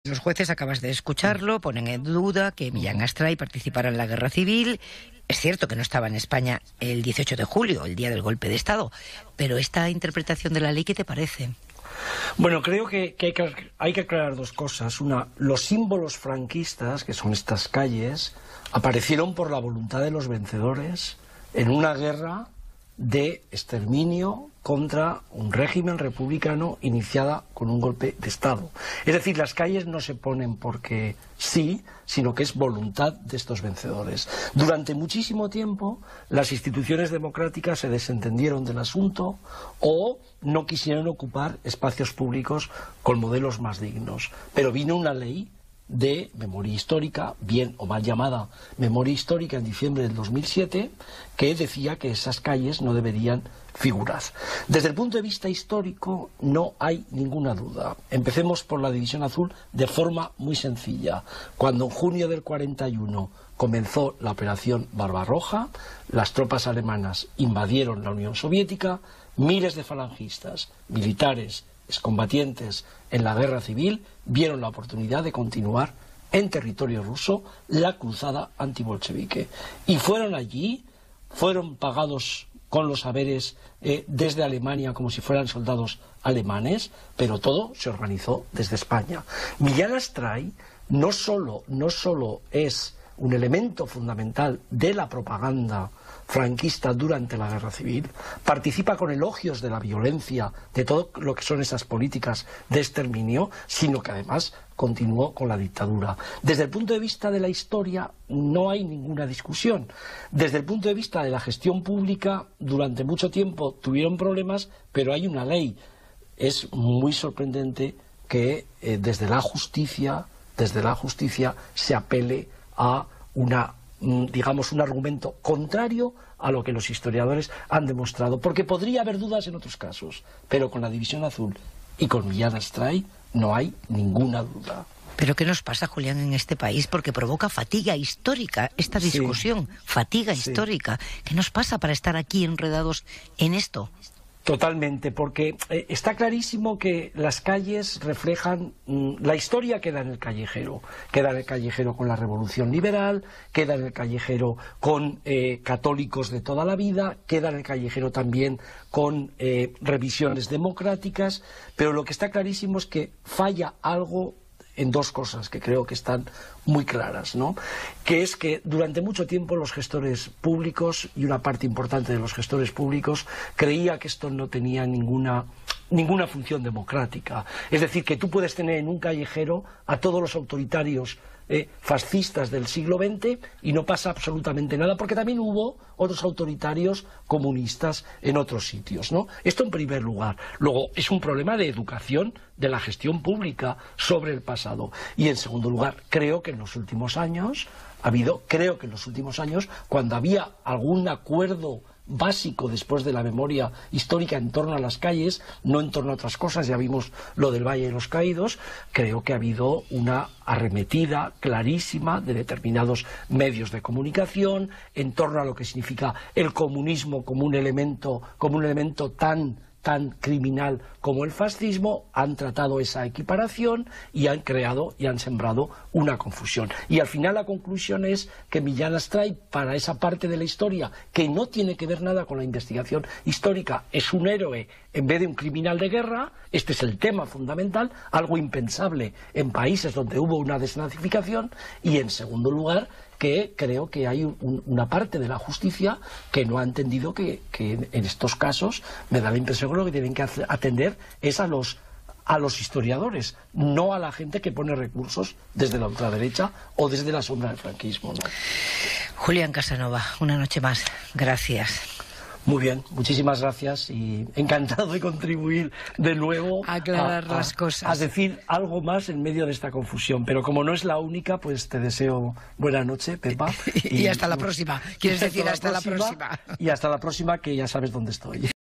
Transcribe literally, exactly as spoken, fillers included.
Los jueces, acabas de escucharlo, ponen en duda que Millán Astray participara en la guerra civil. Es cierto que no estaba en España el dieciocho de julio, el día del golpe de Estado, pero esta interpretación de la ley, ¿qué te parece? Bueno, creo que, que, hay, que hay que aclarar dos cosas. Una, los símbolos franquistas, que son estas calles, aparecieron por la voluntad de los vencedores en una guerra de exterminio contra un régimen republicano iniciada con un golpe de Estado. Es decir, las calles no se ponen porque sí, sino que es voluntad de estos vencedores. Durante muchísimo tiempo las instituciones democráticas se desentendieron del asunto o no quisieron ocupar espacios públicos con modelos más dignos. Pero vino una ley de memoria histórica, bien o mal llamada memoria histórica, en diciembre del dos mil siete, que decía que esas calles no deberían figurar. Desde el punto de vista histórico no hay ninguna duda. Empecemos por la División Azul de forma muy sencilla. Cuando en junio del cuarenta y uno comenzó la operación Barbarroja, las tropas alemanas invadieron la Unión Soviética, miles de falangistas, militares, excombatientes en la guerra civil vieron la oportunidad de continuar en territorio ruso la cruzada antibolchevique. Y fueron allí, fueron pagados con los haberes eh, desde Alemania como si fueran soldados alemanes, pero todo se organizó desde España. Millán Astray no solo, no solo es un elemento fundamental de la propaganda franquista durante la guerra civil, participa con elogios de la violencia, de todo lo que son esas políticas de exterminio, sino que además continuó con la dictadura. Desde el punto de vista de la historia no hay ninguna discusión. Desde el punto de vista de la gestión pública, durante mucho tiempo tuvieron problemas, pero hay una ley. Es muy sorprendente que eh, desde la justicia, desde la justicia se apele a una, digamos, un argumento contrario a lo que los historiadores han demostrado, porque podría haber dudas en otros casos, pero con la División Azul y con Millán Astray no hay ninguna duda. ¿Pero qué nos pasa, Julián, en este país? Porque provoca fatiga histórica esta discusión, sí, fatiga sí. histórica. ¿Qué nos pasa para estar aquí enredados en esto? Totalmente, porque eh, está clarísimo que las calles reflejan, mmm, la historia queda en el callejero, queda en el callejero con la Revolución Liberal, queda en el callejero con eh, católicos de toda la vida, queda en el callejero también con eh, revisiones democráticas, pero lo que está clarísimo es que falla algo en dos cosas que creo que están muy claras, ¿no? Que es que durante mucho tiempo los gestores públicos, y una parte importante de los gestores públicos, creía que esto no tenía ninguna, ninguna función democrática. Es decir, que tú puedes tener en un callejero a todos los autoritarios Eh, fascistas del siglo veinte y no pasa absolutamente nada, porque también hubo otros autoritarios comunistas en otros sitios, ¿no? Esto en primer lugar. Luego, es un problema de educación de la gestión pública sobre el pasado. Y en segundo lugar, creo que en los últimos años ha habido, creo que en los últimos años, cuando había algún acuerdo básico después de la memoria histórica en torno a las calles, no en torno a otras cosas, ya vimos lo del Valle de los Caídos, creo que ha habido una arremetida clarísima de determinados medios de comunicación en torno a lo que significa el comunismo como un elemento, como un elemento tan tan criminal como el fascismo. Han tratado esa equiparación y han creado y han sembrado una confusión. Y al final la conclusión es que Millán Astray, para esa parte de la historia que no tiene que ver nada con la investigación histórica, es un héroe en vez de un criminal de guerra. Este es el tema fundamental, algo impensable en países donde hubo una desnazificación. Y en segundo lugar, que creo que hay un, una parte de la justicia que no ha entendido que, que en estos casos me da la impresión que lo que tienen que atender es a los, a los historiadores, no a la gente que pone recursos desde la ultraderecha o desde la sombra del franquismo, ¿no? Julián Casanova, una noche más. Gracias. Muy bien, muchísimas gracias y encantado de contribuir de nuevo a aclarar a, las a, cosas. A decir algo más en medio de esta confusión. Pero como no es la única, pues te deseo buena noche, Pepa. Y, y hasta la próxima. ¿Quieres decir hasta la próxima? Y hasta la próxima, que ya sabes dónde estoy.